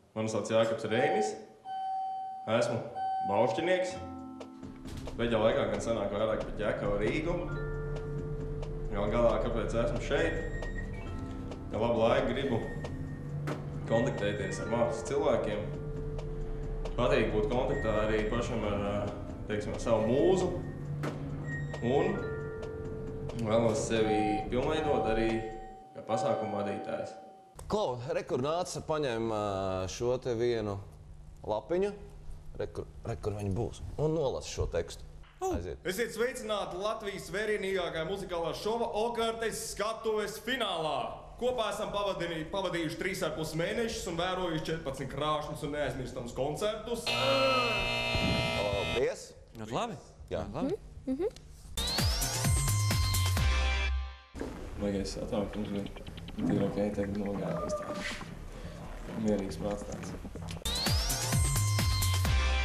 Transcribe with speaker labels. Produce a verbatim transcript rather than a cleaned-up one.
Speaker 1: Mani sauc Jākaps Reinis. Esmu baušķinieks. Pēdējā laikā gan sanāk vairāk par Ģekavu Rīgu. Gal galā, kāpēc esmu šeit? Ja labu laiku gribu kontaktēties ar mākslas cilvēkiem. Patīk būt kontaktā arī pašam ar, teiksim, ar savu mūzu. Un vēlos sevi pilnveidot arī kā pasākumu vadītājs.
Speaker 2: Klau, rekur nāca, paņem šo te vienu lapiņu, rekur, rekur viņi būs, un nolasa šo tekstu. Aiziet.
Speaker 1: Esiet sveicināti Latvijas vērienīgākā muzikālā šova Okartes skatuves finālā. Kopā esam pavadījuši, pavadījuši trīs ar pus mēnešus un vērojuši četrpadsmit krāšņus un neaizmirstams koncertus.
Speaker 2: Paldies!
Speaker 3: Ļoti labi.
Speaker 2: Jā.
Speaker 3: Labi.
Speaker 4: Mm-hmm.
Speaker 1: Vajagais atvērt, mums bija tīrākai tagad nogādīs tāds mierīgs prāts tāds.